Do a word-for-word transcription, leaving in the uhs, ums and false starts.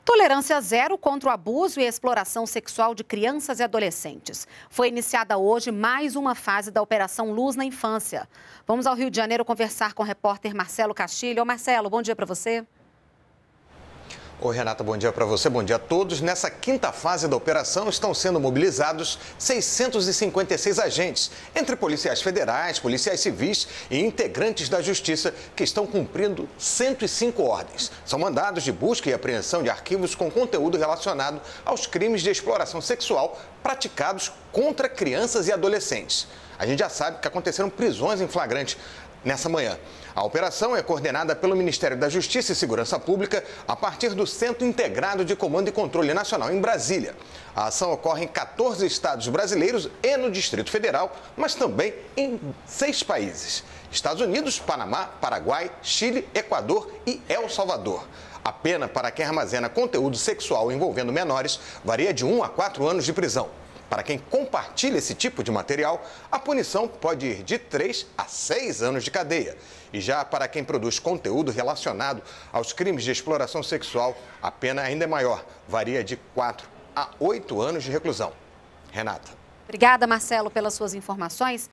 Tolerância zero contra o abuso e a exploração sexual de crianças e adolescentes. Foi iniciada hoje mais uma fase da Operação Luz na Infância. Vamos ao Rio de Janeiro conversar com o repórter Marcelo Castilho. Ô Marcelo, bom dia para você. Oi, Renata, bom dia para você, bom dia a todos. Nessa quinta fase da operação estão sendo mobilizados seiscentos e cinquenta e seis agentes, entre policiais federais, policiais civis e integrantes da Justiça, que estão cumprindo cento e cinco ordens. São mandados de busca e apreensão de arquivos com conteúdo relacionado aos crimes de exploração sexual praticados contra crianças e adolescentes. A gente já sabe que aconteceram prisões em flagrante nessa manhã. A operação é coordenada pelo Ministério da Justiça e Segurança Pública a partir do Centro Integrado de Comando e Controle Nacional em Brasília. A ação ocorre em quatorze estados brasileiros e no Distrito Federal, mas também em seis países: Estados Unidos, Panamá, Paraguai, Chile, Equador e El Salvador. A pena para quem armazena conteúdo sexual envolvendo menores varia de um a quatro anos de prisão. Para quem compartilha esse tipo de material, a punição pode ir de três a seis anos de cadeia. E já para quem produz conteúdo relacionado aos crimes de exploração sexual, a pena ainda é maior, varia de quatro a oito anos de reclusão. Renata. Obrigada, Marcelo, pelas suas informações.